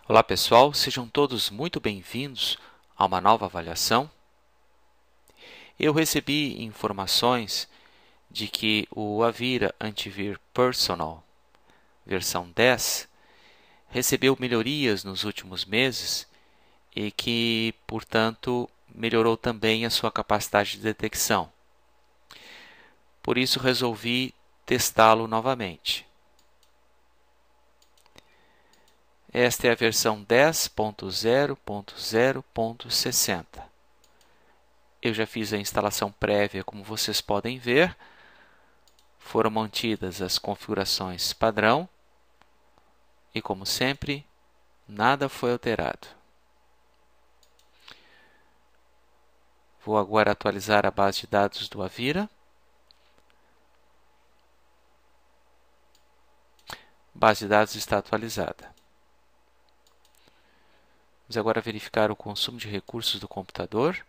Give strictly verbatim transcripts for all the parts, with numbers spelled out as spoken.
Olá pessoal, sejam todos muito bem-vindos a uma nova avaliação. Eu recebi informações de que o Avira Antivir Personal versão dez recebeu melhorias nos últimos meses e que, portanto, melhorou também a sua capacidade de detecção. Por isso resolvi testá-lo novamente. Esta é a versão dez ponto zero ponto zero ponto sessenta. Eu já fiz a instalação prévia, como vocês podem ver. Foram mantidas as configurações padrão e, como sempre, nada foi alterado. Vou agora atualizar a base de dados do Avira. Base de dados está atualizada. Vamos agora verificar o consumo de recursos do computador.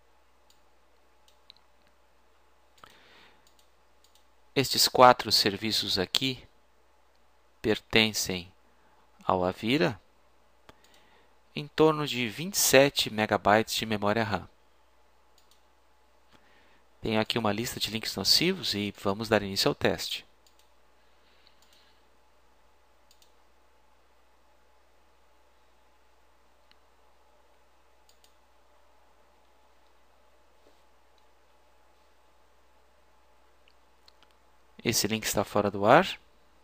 Estes quatro serviços aqui pertencem ao Avira, em torno de vinte e sete megabytes de memória RAM. Tenho aqui uma lista de links nocivos e vamos dar início ao teste. Esse link está fora do ar.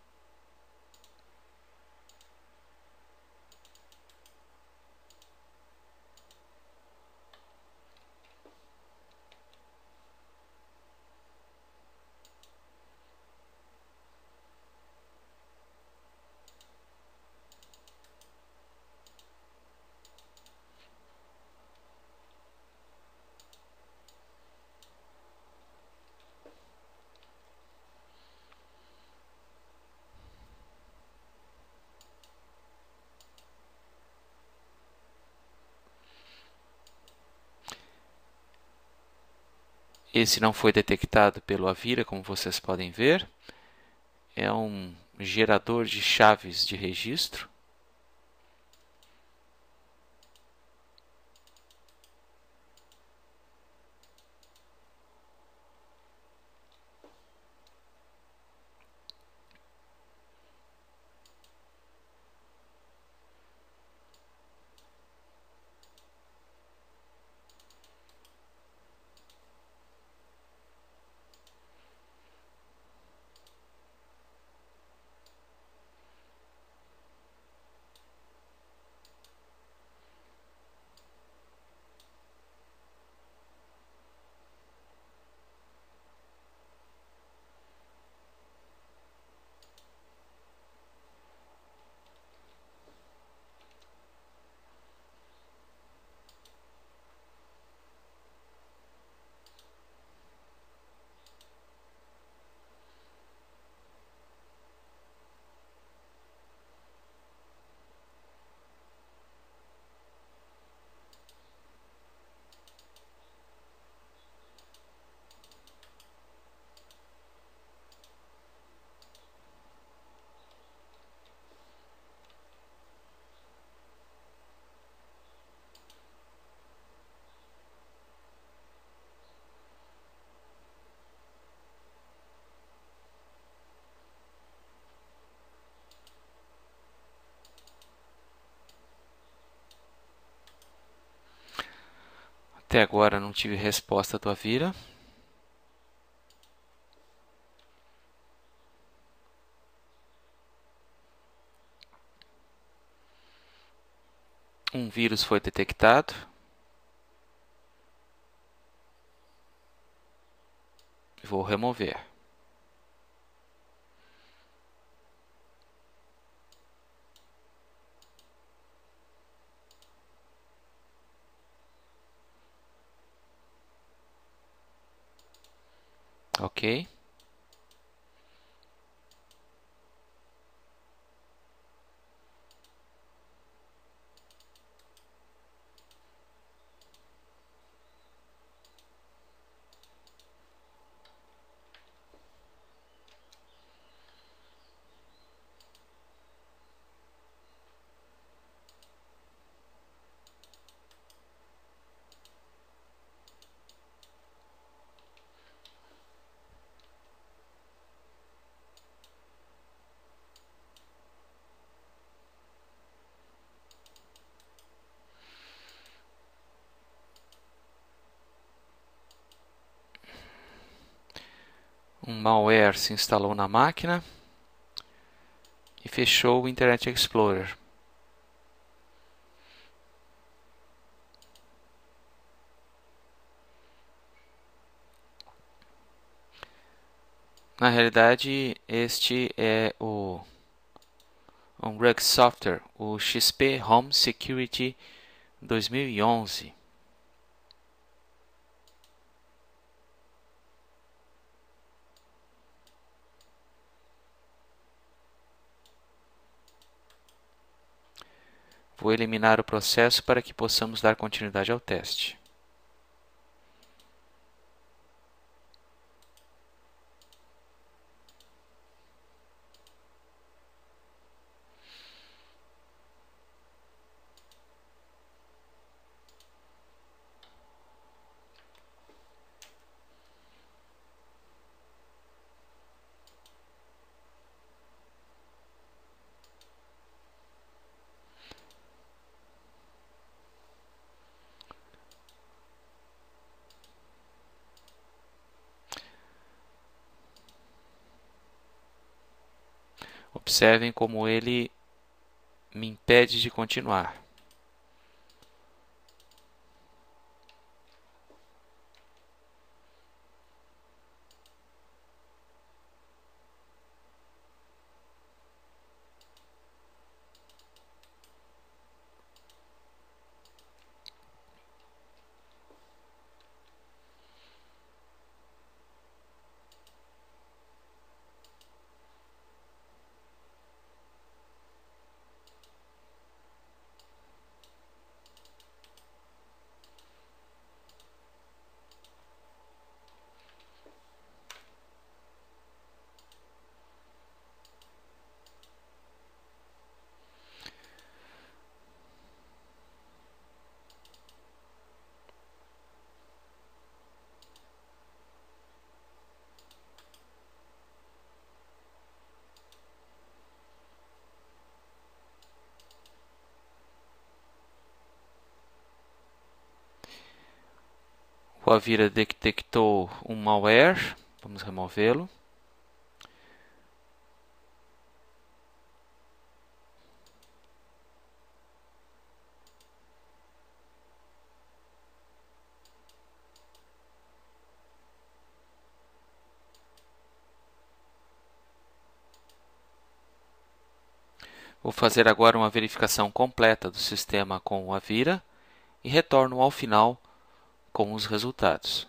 Esse não foi detectado pelo Avira, como vocês podem ver. É um gerador de chaves de registro. Até agora não tive resposta do Avira. Um vírus foi detectado. Vou remover. Ok. um malware se instalou na máquina e fechou o Internet Explorer. Na realidade, este é o um Rug Software, o X P Home Security dois mil e onze. Vou eliminar o processo para que possamos dar continuidade ao teste. Observem como ele me impede de continuar. O Avira detectou um malware, vamos removê-lo. Vou fazer agora uma verificação completa do sistema com o Avira e retorno ao final com os resultados.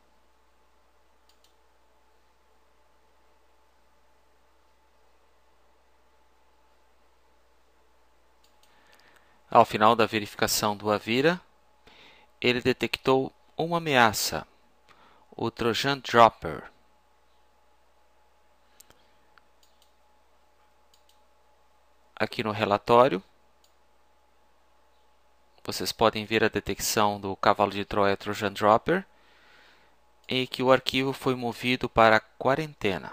Ao final da verificação do Avira, ele detectou uma ameaça, o Trojan Dropper. Aqui no relatório, vocês podem ver a detecção do cavalo de Troia Trojan Dropper e que o arquivo foi movido para a quarentena.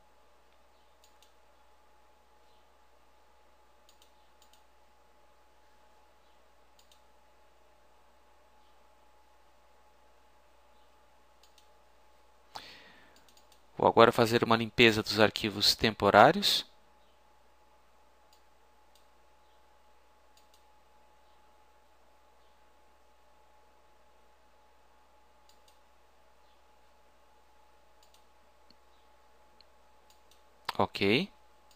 Vou agora fazer uma limpeza dos arquivos temporários. Ok.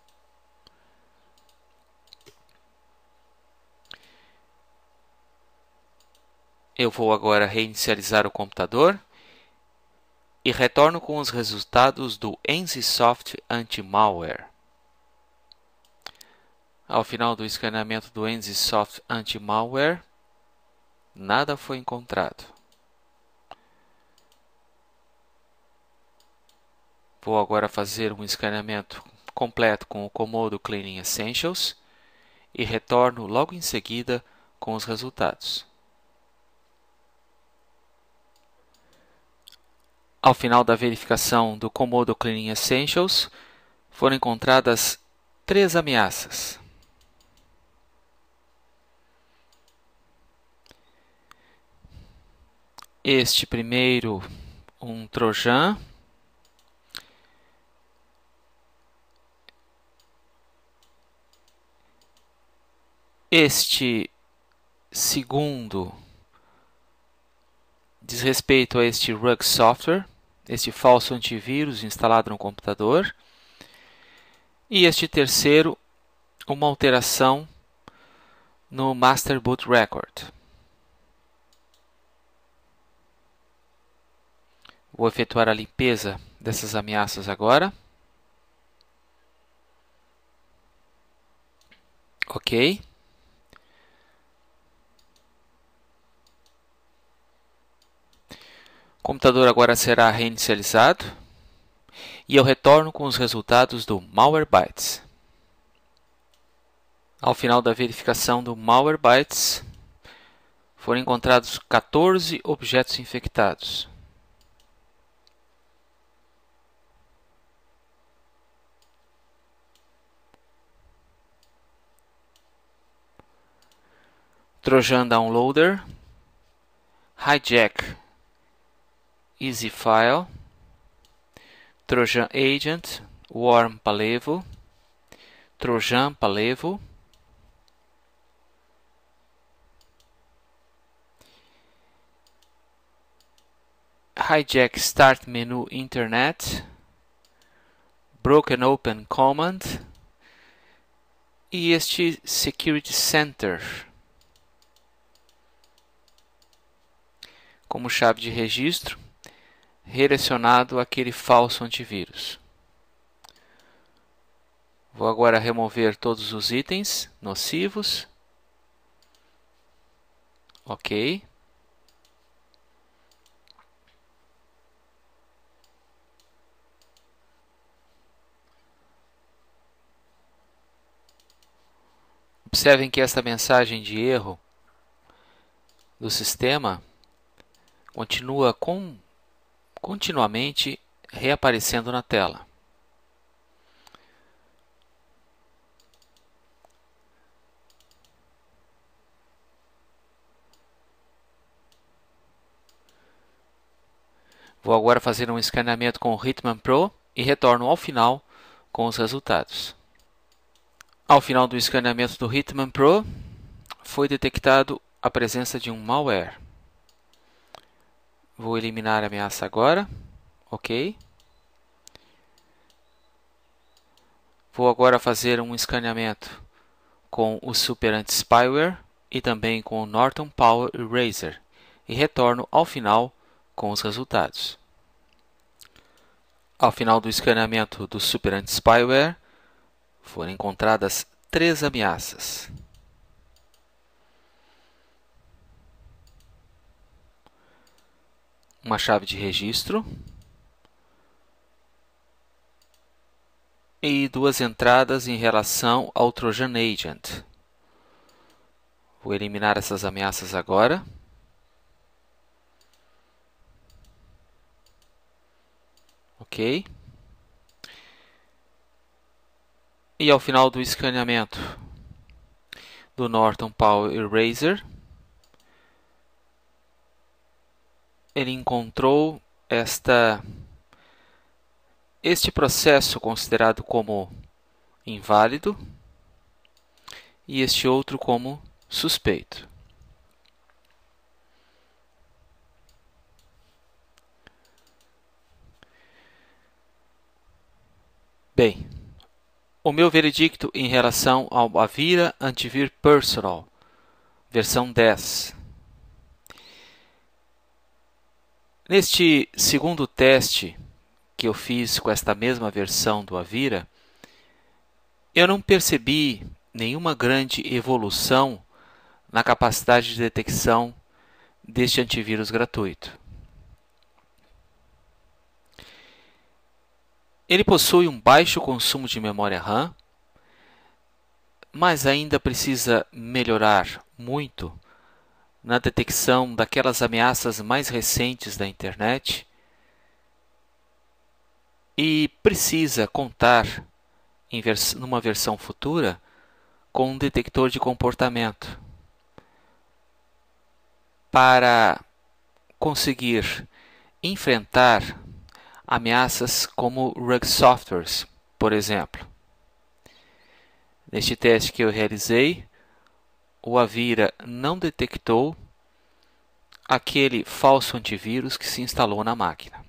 Eu vou agora reinicializar o computador e retorno com os resultados do NZSoft Anti-Malware. Ao final do escaneamento do NZSoft Anti-Malware, nada foi encontrado. Vou agora fazer um escaneamento completo com o Comodo Cleaning Essentials e retorno logo em seguida com os resultados. Ao final da verificação do Comodo Cleaning Essentials, foram encontradas três ameaças. Este primeiro, um Trojan, Este segundo diz respeito a este Rug Software, este falso antivírus instalado no computador. E este terceiro, uma alteração no Master Boot Record. Vou efetuar a limpeza dessas ameaças agora. Ok. O computador agora será reinicializado e eu retorno com os resultados do Malwarebytes. Ao final da verificação do Malwarebytes, foram encontrados quatorze objetos infectados. Trojan Downloader, Hijack Easy File, Trojan Agent, Worm Palevo, Trojan Palevo, Hijack Start Menu Internet, Broken Open Command e este Security Center como chave de registro redirecionado àquele falso antivírus. Vou agora remover todos os itens nocivos. Ok. Observem que esta mensagem de erro do sistema continua com, continuamente reaparecendo na tela. Vou agora fazer um escaneamento com o Hitman Pro e retorno ao final com os resultados. Ao final do escaneamento do Hitman Pro, foi detectado a presença de um malware. Vou eliminar a ameaça agora. Ok. Vou agora fazer um escaneamento com o Super Anti-Spyware e também com o Norton Power Eraser e retorno ao final com os resultados. Ao final do escaneamento do Super Anti-Spyware, foram encontradas três ameaças. Uma chave de registro e duas entradas em relação ao Trojan Agent. Vou eliminar essas ameaças agora. Ok. E ao final do escaneamento do Norton Power Eraser, ele encontrou esta, este processo considerado como inválido e este outro como suspeito. Bem, o meu veredicto em relação ao Avira Antivir Personal, versão dez. Neste segundo teste que eu fiz com esta mesma versão do Avira, eu não percebi nenhuma grande evolução na capacidade de detecção deste antivírus gratuito. Ele possui um baixo consumo de memória RAM, mas ainda precisa melhorar muito na detecção daquelas ameaças mais recentes da internet e precisa contar, em vers- numa versão futura, com um detector de comportamento para conseguir enfrentar ameaças como Rug Softwares, por exemplo. Neste teste que eu realizei, o Avira não detectou aquele falso antivírus que se instalou na máquina.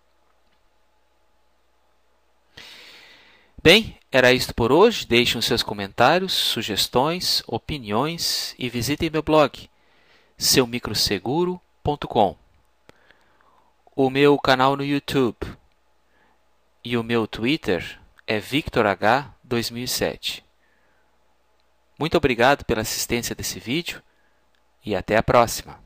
Bem, era isto por hoje. Deixem os seus comentários, sugestões, opiniões e visitem meu blog, seu micro seguro ponto com, o meu canal no YouTube e o meu Twitter é Victor H dois mil e sete. Muito obrigado pela assistência desse vídeo e até a próxima.